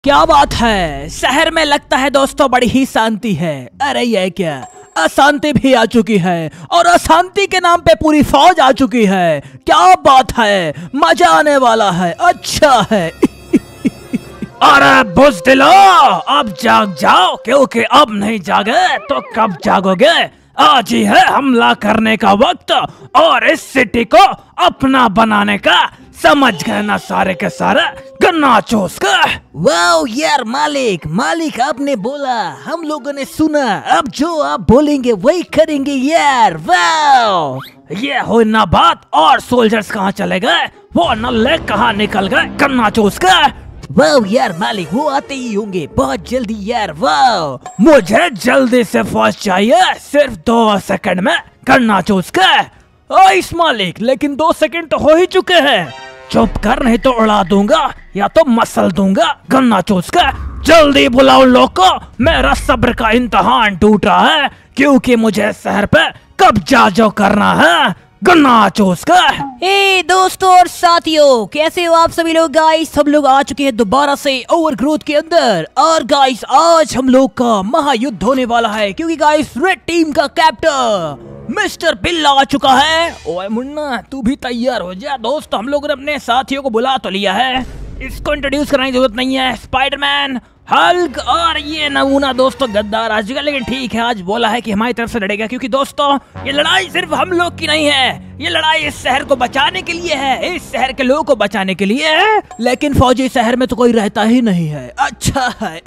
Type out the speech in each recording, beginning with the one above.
क्या बात है, शहर में लगता है दोस्तों बड़ी ही शांति है। अरे ये क्या, अशांति भी आ चुकी है और अशांति के नाम पे पूरी फौज आ चुकी है। क्या बात है, मजा आने वाला है। अच्छा है। अरे बुज़दिलो, अब जाग जाओ, क्योंकि अब नहीं जागे तो कब जागोगे। आज ही है हमला करने का वक्त और इस सिटी को अपना बनाने का। समझ गए ना सारे के सारे गन्ना चूस का। वाओ यार मालिक आपने बोला, हम लोगों ने सुना, अब जो आप बोलेंगे वही करेंगे यार। वाओ, ये हो ना बात। और सोल्जर्स कहाँ चले गए, वो नल्ले कहाँ निकल गए गन्ना चूस का। वाओ यार मालिक, वो आते ही होंगे बहुत जल्दी यार। वाओ, मुझे जल्दी से फौज चाहिए, सिर्फ 2 सेकंड में गन्ना चूस का। इस मालिक, लेकिन 2 सेकंड तो हो ही चुके हैं। चुप कर, नहीं तो उड़ा दूंगा या तो मसल दूंगा गन्ना चूस का। जल्दी बुलाओ लोग को, मेरा सब्र का इम्तिहान टूट रहा है, क्योंकि मुझे शहर पे कब्जा जो करना है गन्ना चूस का। हे दोस्तों और साथियों, कैसे हो आप सभी लोग। गाइस हम लोग आ चुके हैं दोबारा से ओवरग्रोथ के अंदर। और गाइस आज हम लोग का महायुद्ध होने वाला है, क्योंकि गाइस रेड टीम का कैप्टन मिस्टर बिल आ चुका है। ओए मुन्ना, तू भी तैयार हो जा। दोस्त हम लोगों ने अपने साथियों को बुला तो लिया है, इसको इंट्रोड्यूस करने की जरूरत नहीं है। स्पाइडरमैन, हल्क और ये नमूना दोस्तों गद्दार आ चुका, लेकिन ठीक है, आज बोला है कि हमारी तरफ से लड़ेगा, क्योंकि दोस्तों ये लड़ाई सिर्फ हम लोग की नहीं है, ये लड़ाई इस शहर को बचाने के लिए है, इस शहर के लोगों को बचाने के लिए है। लेकिन फौजी शहर में तो कोई रहता ही नहीं है। अच्छा है।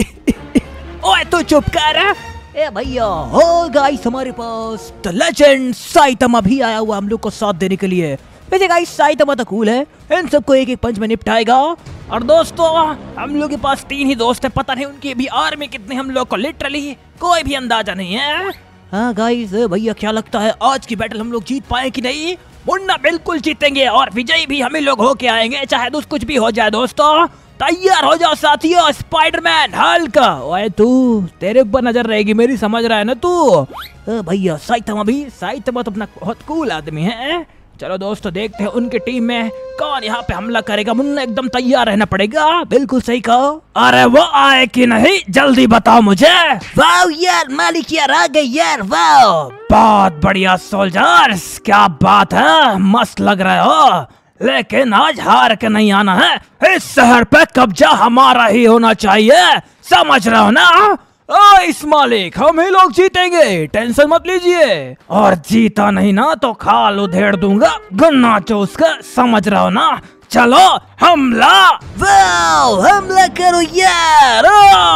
ओए तू चुप कर। ए भैया, हो गाइस हमारे पास द लेजेंड साइतामा भी आया हुआ हम लोग को साथ देने के लिए। वैसे गाइस साइतामा तो कूल है, इन सबको एक एक पंच में निपटाएगा। और दोस्तों हम लोग के पास 3 ही दोस्त है, पता नहीं उनकी भी आर्मी कितनी हम लोग को लिटरली कोई भी अंदाजा नहीं है। हाँ गाइस भैया, क्या लगता है आज की बैटल हम लोग जीत पाए कि नहीं। मुन्ना बिल्कुल जीतेंगे और विजयी भी हमें लोग होके आएंगे, चाहे कुछ भी हो जाए। दोस्तों तैयार हो जाओ साथियों। स्पाइडरमैन, हल्क, ओए तू, तेरे ऊपर नजर रहेगी मेरी, समझ रहा है ना तू। भैया साइतामा तो अपना बहुत कूल आदमी है। चलो दोस्तों देखते हैं उनकी टीम में कौन यहाँ पे हमला करेगा। मुन्ना एकदम तैयार रहना पड़ेगा। बिल्कुल सही कहो। अरे वो आए कि नहीं, जल्दी बताओ मुझे। वाओ यार मालिक, यार आ गए यार। वाओ, बहुत बढ़िया सोल्जर्स, क्या बात है, मस्त लग रहे हो। लेकिन आज हार के नहीं आना है, इस शहर पे कब्जा हमारा ही होना चाहिए, समझ रहे हो ना। इस मालिक, हम ही लोग जीतेंगे, टेंशन मत लीजिए। और जीता नहीं ना तो खाल उधेड़ दूंगा गन्ना चूस कर, समझ रहे हो ना। चलो हमला। वाओ, हमला करो यार।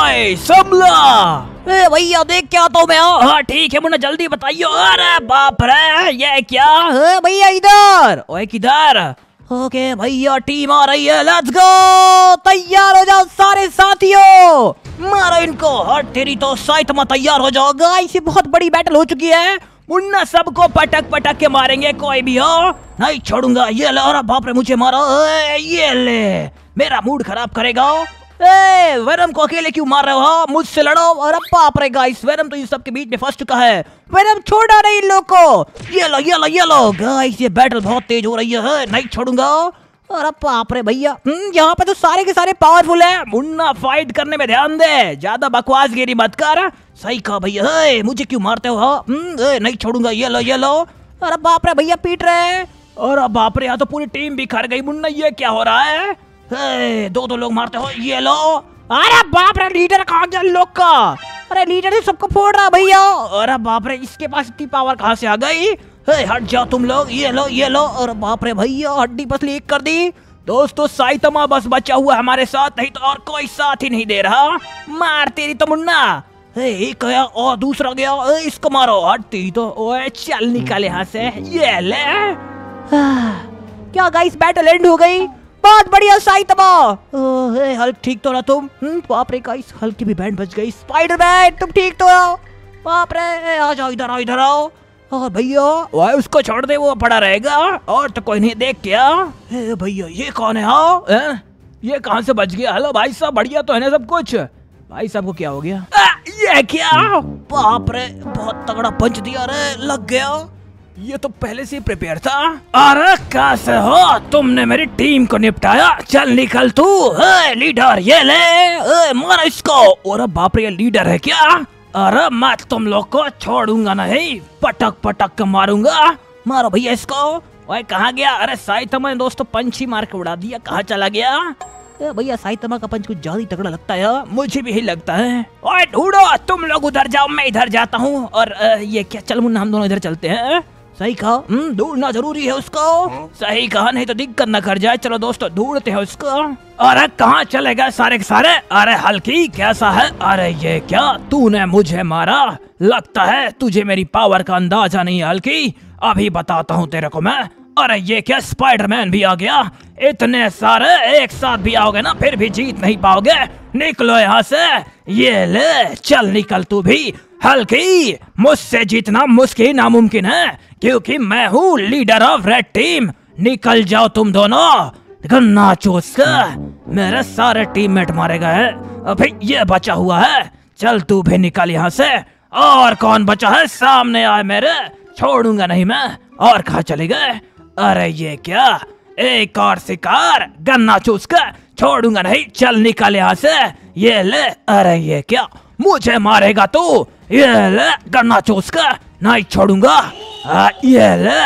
हमला। भैया देख क्या तो मैं। हाँ ठीक है मुन्ना, जल्दी बताइए। अरे बाप रे, ये क्या भैया इधर। ओए किधर। ओके भैया, टीम आ रही है, लेट्स गो। तैयार हो जाओ सारे साथियों, मारो इनको। हट तेरी तो साइतामा, तैयार हो जाओ। गाइस ये बहुत बड़ी बैटल हो चुकी है। मुन्ना सबको पटक पटक के मारेंगे, कोई भी हो नहीं छोड़ूंगा। ये ले, अरे बाप रे मुझे मारो। ये ले, मेरा मूड खराब करेगा। वेनम को अकेले क्यों मार रहे हो, मुझसे लड़ो। अरे बाप रे गाइस, वेनम तो इन सब के बीच में फंस चुका है। वेनम छोड़ा नहीं इन लोग को। ये लो गाइस, ये बैटल बहुत तेज हो रही है, नहीं छोड़ूंगा। अरे बाप रे भैया, यहाँ पे तो सारे के सारे पावरफुल है। मुन्ना फाइट करने में ध्यान दे, ज्यादा बकवासगिरी मत कर। सही कहा भैया। मुझे क्यों मारते हो। नहीं छोड़ूंगा। ये लो। अरे बाप रे भैया, पीट रहे। अरे बाप रे, यहाँ तो पूरी टीम बिखर गई। मुन्ना ये क्या हो रहा है। 2 लोग मारते हो। ये लो। अरे बाप रे, लीडर कहाँ गया लोग का। अरे लीडर ही सबको फोड़ रहा भैया। अरे बाप रे, इसके पास इतनी पावर कहाँ से आ गई। हट जाओ तुम लोग। ये लो। अरे बाप रे भैया, हड्डी पसली एक कर दी। दोस्तों साइतामा बस बचा हुआ हमारे साथ, नहीं तो और कोई साथ ही नहीं दे रहा। मार तेरी तो मुन्ना। एक गया और दूसरा गया। इसको मारो। हटती तो। ओए चल निकाले यहाँ से। ये ले। क्या गाइस, बैटल एंड हो गई। बहुत बढ़िया साइतामा। हल्क ठीक तो रहा तुम। बाप रे गाइस, हल्क की भी बैंड बच गई। स्पाइडरमैन तुम ठीक तो रहो। बाप रे, आ जाओ इधर आओ। और भैया वह उसको छोड़ दे, वो पड़ा रहेगा। और तो कोई नहीं, देख क्या। भैया ये कौन है। हाँ ये कहाँ से बच गया। हेलो भाई साहब, बढ़िया तो है ना सब कुछ। भाई साहब को क्या हो गया। ये क्या। बाप रे, बहुत तगड़ा पंच दिया रे, लग गया। ये तो पहले से प्रिपेयर था। अरे कैसे हो, तुमने मेरी टीम को निपटाया। चल निकल तू। लीडर ये ले, मार इसको। और बाप रे, ये लीडर है क्या? अरे मैं तुम लोग को छोड़ूंगा नहीं, पटक पटक के मारूंगा। मारो भैया इसको। ओए कहाँ गया? अरे साइतमा ने दोस्तों पंच ही मार के उड़ा दिया। कहाँ चला गया? भैया साइतमा का पंच कुछ ज्यादा ही तगड़ा लगता है। मुझे भी यही लगता है। ओए ढूंढो, तुम लोग उधर जाओ, मैं इधर जाता हूँ। और ये क्या, चल मुन्ना हम दोनों इधर चलते हैं। सही कहा, ढूंढना जरूरी है उसको। सही कहा, नहीं तो दिक्कत न कर जाए। चलो दोस्तों ढूंढते हैं उसको। अरे कहाँ चले गए सारे के सारे? अरे हल्की कैसा है? अरे ये क्या, तूने मुझे मारा? लगता है तुझे मेरी पावर का अंदाजा नहीं है हल्की। अभी बताता हूँ तेरे को मैं। अरे ये क्या, स्पाइडरमैन भी आ गया। इतने सारे एक साथ भी आओगे ना, फिर भी जीत नहीं पाओगे। निकलो यहाँ से। ये ले, चल निकल तू भी। हल्की, मुझसे जीतना मुश्किल नामुमकिन है, क्योंकि मैं हूँ लीडर ऑफ रेड टीम। निकल जाओ तुम दोनों। गन्ना चूस कर मेरे सारे टीममेट मारे गए। अभी ये बचा हुआ है। चल तू भी निकल यहाँ से। और कौन बचा है? सामने आए मेरे, छोड़ूंगा नहीं मैं। और कहाँ चले गए? अरे ये क्या, एक और शिकार। गन्ना चूस कर छोड़ूंगा नहीं। चल निकल यहाँ से। ये ले। अरे ये क्या, मुझे मारेगा तू? ये ले, गन्ना चूस कर नहीं छोड़ूंगा। ये ले।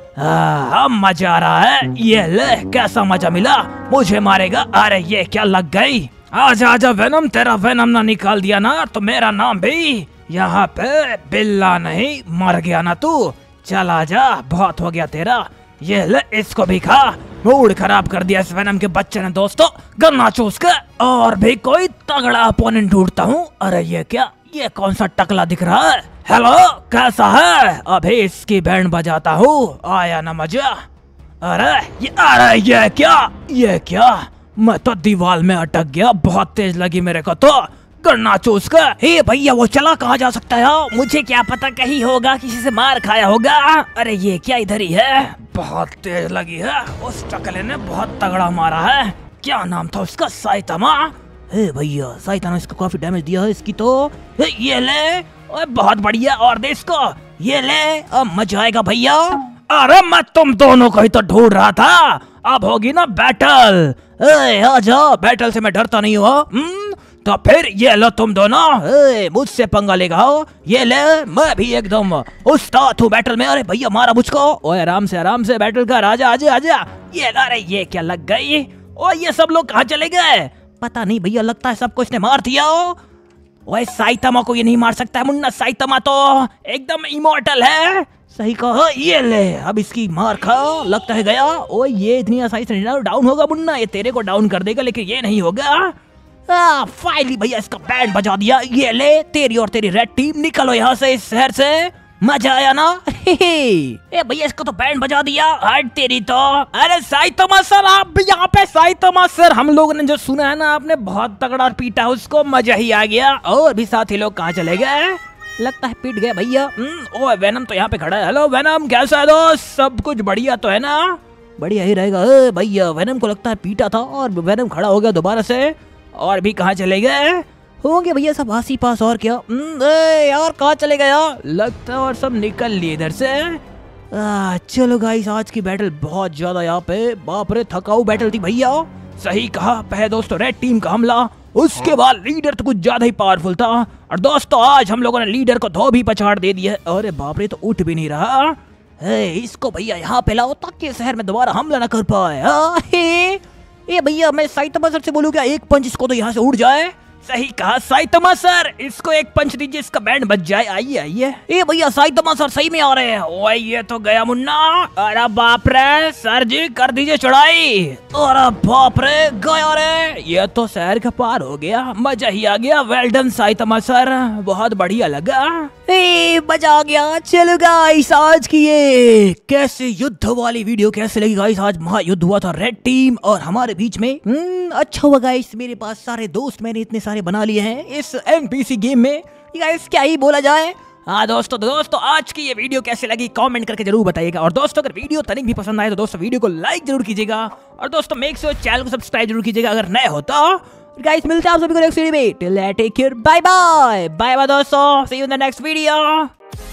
हम मजा आ रहा है। ये ले, कैसा मजा मिला? मुझे मारेगा? अरे ये क्या, लग गई। आजा आजा वेनम, तेरा वेनम ना निकाल दिया ना तो मेरा नाम भी यहाँ पे बिल्ला नहीं। मर गया ना तू। चल आजा, बहुत हो गया तेरा। ये ले, इसको भी खा। मूड खराब कर दिया इस वेनम के बच्चे ने दोस्तों। गन्ना चूस के और भी कोई तगड़ा अपोनेंट ढूंढता हूँ। अरे ये क्या, ये कौन सा टकला दिख रहा है? हेलो, कैसा है? अभी इसकी बैंड बजाता हूँ। आया ना मजा? अरे ये क्या, ये क्या? मैं तो दीवार में अटक गया। बहुत तेज लगी मेरे को तो। गन्ना चूस कर। हे भैया, वो चला कहाँ जा सकता है? मुझे क्या पता, कहीं होगा, किसी से मार खाया होगा। अरे ये क्या, इधर ही है। बहुत तेज लगी है। उस टकले ने बहुत तगड़ा मारा है। क्या नाम था उसका? साइतमा। हे भैया, साइतमा इसको काफी डैमेज दिया है इसकी तो। ये ले। ओए बहुत बढ़िया, और दे इसको। ये ले, अब मजा आएगा भैया। अरे मैं तुम दोनों को ही तो ढूंढ रहा था। अब होगी ना बैटल। आजा, बैटल से मैं डरता नहीं हूँ। तो फिर ये लो तुम दोनों। मुझसे पंगा लेगा हो? ये ले, मैं भी एकदम उस्ताद हूँ बैटल में। अरे भैया मारा मुझको। ओए आराम से बैटल कर। आजा आजा आजा। ये अरे ये क्या, लग गई? और ये सब लोग कहाँ चले गए? पता नहीं भैया, लगता है सबको इसने मार दिया। ओए साइतमा को ये नहीं मार सकता है मुन्ना। साइतमा तो एकदम इमॉर्टल है। सही कहा। ये ले, अब इसकी मार खा। लगता है गया। ओए ये इतनी आसानी से डाउन होगा मुन्ना? ये तेरे को डाउन कर देगा, लेकिन ये नहीं होगा। फाइनली भैया इसका बैंड बजा दिया। ये ले, तेरी और तेरी रेड टीम निकलो यहाँ से, इस शहर से। मजा आया ना? ए भैया, इसको तो बैंड बजा दिया। हट तेरी तो। अरे साइतमा सर, आप भी यहाँ पे? साइतमा सर, हम लोगों ने जो सुना है ना, आपने बहुत तगड़ा पीटा उसको, मजा ही आ गया। और भी साथी लोग कहाँ चले गए? लगता है पीट गए भैया। ओ वेनम तो यहाँ पे खड़ा है। हेलो वेनम, कैसा है दोस्त? सब कुछ बढ़िया तो है ना? बढ़िया ही रहेगा। भैया वेनम को लगता है पीटा था और वेनम खड़ा हो गया दोबारा से। और भी कहाँ चले गए होंगे भैया? सब आस ही पास। और क्या यार, कहाँ चले गए यार? लगता है और सब निकल लिए इधर से। चलो गाइस, आज की बैटल बहुत ज्यादा यहाँ पे, बाप रे, थकाऊ बैटल थी भैया। सही कहा। पहले दोस्तों रेड टीम का हमला, उसके बाद लीडर तो कुछ ज्यादा ही पावरफुल था। और दोस्तों आज हम लोगों ने लीडर को धोबी पछाड़ दे दी है। अरे बाप रे, तो उठ भी नहीं रहा। इसको भैया यहाँ पे लाओ ताकि शहर में दोबारा हमला न कर पाए। ये भैया, मैं साइतमा सर से बोलूँ क्या? एक पंच इसको तो यहाँ से उड़ जाए। सही कहा साइतमा सर, इसको एक पंच दीजिए, इसका बैंड बच जाए। आइए आइए। ए भैया, साइतमा सर सही में आ रहे हैं। ओए ये तो गया मुन्ना। अरे बाप रे, सर जी कर दीजिए चढ़ाई। अरे बाप रे, गया रे। ये तो शहर का पार हो गया। मजा ही आ गया। वेल डन साइतमा सर, बहुत बढ़िया लगा। मजा आ गया। चलो गाइस, आज की ये कैसे युद्ध वाली वीडियो कैसे लगी गाइस? आज महायुद्ध हुआ था रेड टीम और हमारे बीच में। अच्छा हुआ गाइस, मेरे पास सारे दोस्त मैंने इतने सारे बना लिए हैं इस एनपीसी गेम में। गाइस क्या ही बोला जाए। हाँ दोस्तों आज की ये वीडियो कैसे लगी कमेंट करके जरूर बताइएगा। और दोस्तों अगर वीडियो तनिक भी पसंद आए तो दोस्तों वीडियो को लाइक जरूर कीजिएगा। और दोस्तों मेक श्योर चैनल को सब्सक्राइब जरूर कीजिएगा अगर नए हो तो। गाइस मिलते हैं आप सभी को नेक्स्ट वीडियो में। Till then take care, bye bye. Bye bye दोस्तों, see you in the next video.